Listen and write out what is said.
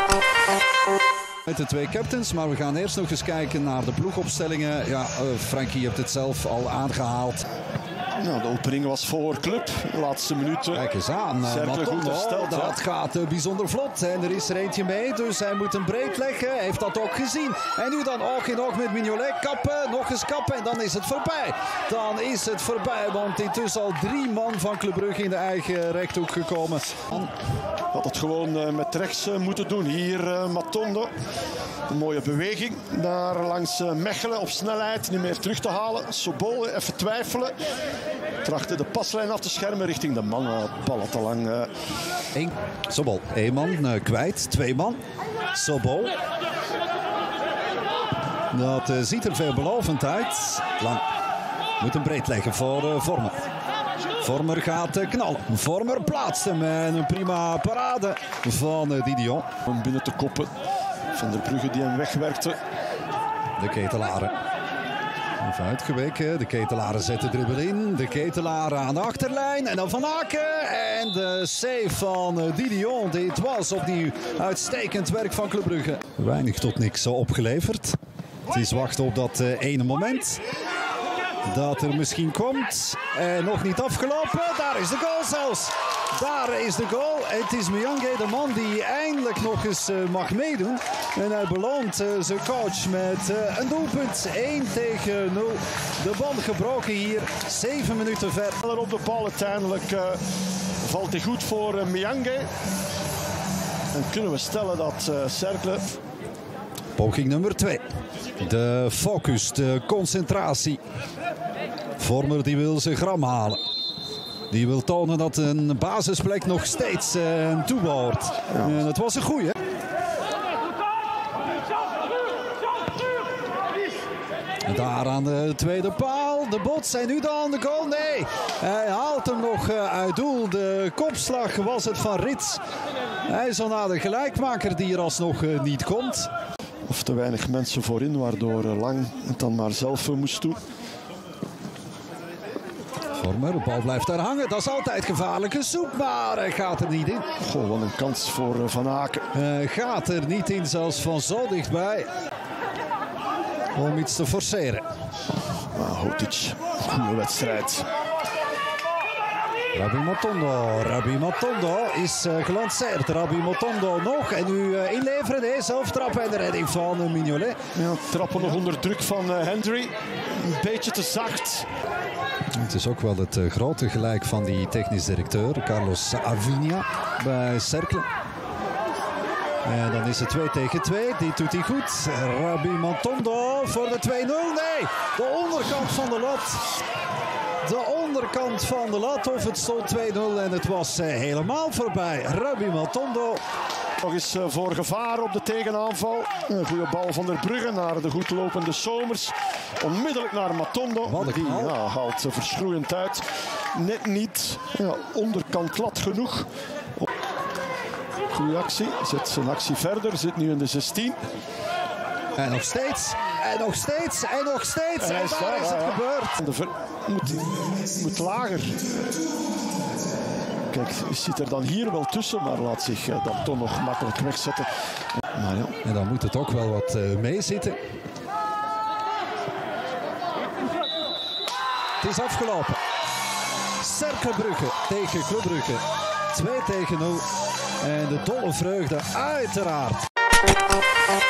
Met de twee captains, maar we gaan eerst nog eens kijken naar de ploegopstellingen. Ja, Frankie, je hebt het zelf al aangehaald. Nou, de opening was voor Club. De laatste minuten. Kijk eens aan. Matondo, dat gaat bijzonder vlot. En er is er eentje mee, dus hij moet hem breed leggen. Hij heeft dat ook gezien. En nu dan oog in oog met Mignolet. Kappen, nog eens kappen en dan is het voorbij. Dan is het voorbij, want intussen al 3 man van Club Brugge in de eigen rechthoek gekomen. Had het gewoon met rechts moeten doen. Hier Matondo. Een mooie beweging. Daar langs Mechelen op snelheid. Niet meer terug te halen. Sobol even twijfelen. Trachtte de paslijn af te schermen richting de man. Bal te lang. Sobol. 1 man kwijt. 2 man. Sobol. Dat ziet er veelbelovend uit. Lang. Moet hem breed leggen voor Vormer. Vormer gaat knallen. Vormer plaatst hem en een prima parade van Didion. Om binnen te koppen. Van der Brugge die hem wegwerkte. De Ketelaren. Even uitgeweken. De Ketelaren zetten dribbel in. De Ketelaren aan de achterlijn. En dan Van Aken. En de save van Didion. Dit was opnieuw uitstekend werk van Club Brugge. Weinig tot niks opgeleverd. Het is wachten op dat ene moment. Dat er misschien komt. En nog niet afgelopen. Daar is de goal zelfs. Daar is de goal. Het is Miange, de man die eindelijk nog eens mag meedoen. En hij beloont zijn coach met een doelpunt. 1-0. De band gebroken hier. 7 minuten ver. Op de bal uiteindelijk valt hij goed voor Miange. En kunnen we stellen dat Cercle... Poging nummer 2. De focus, de concentratie. Vormer die wil zijn gram halen. Die wil tonen dat een basisplek nog steeds toebehoort. Ja. En het was een goeie. Daar aan de tweede paal. De bots en nu dan de goal. Nee, hij haalt hem nog uit doel. De kopslag was het van Rits. Hij is al naar de gelijkmaker die er alsnog niet komt. Of te weinig mensen voorin, waardoor Lang het dan maar zelf moest doen. Vormer, de bal blijft daar hangen. Dat is altijd gevaarlijke zoek, maar hij gaat er niet in. Goh, wat een kans voor Van Aken. Gaat er niet in, zelfs van zo dichtbij. Om iets te forceren. Hotic, goede wedstrijd. Rabbi Matondo is gelanceerd. Rabbi Matondo nog. En nu inleveren. Nee, zelf trappen en de redding van Mignolet. Ja, trappen nog onder druk van Hendry. Een beetje te zacht. Het is ook wel het grote gelijk van die technisch directeur, Carlos Avinia, bij Cercle. En dan is het 2 tegen 2. Die doet hij goed. Rabbi Matondo voor de 2-0. Nee, de onderkant van de lat. De onderkant van de lat. Of het stond 2-0 en het was helemaal voorbij. Rabbi Matondo. Nog eens voor gevaar op de tegenaanval. Een goede bal van der Brugge naar de goed lopende Somers. Onmiddellijk naar Matondo. Die haalt verschroeiend uit. Net niet. Ja, onderkant lat genoeg. Goede actie. Zet zijn actie verder. Zit nu in de 16. En nog steeds. En nog steeds. En nog steeds. En daar is het gebeurd. Moet lager. Kijk, zit er dan hier wel tussen, maar laat zich dan toch nog makkelijk wegzetten. Maar ja. En dan moet het ook wel wat meezitten. Het is afgelopen. Cercle Brugge tegen Club Brugge. 2 tegen 0. En de dolle vreugde uiteraard.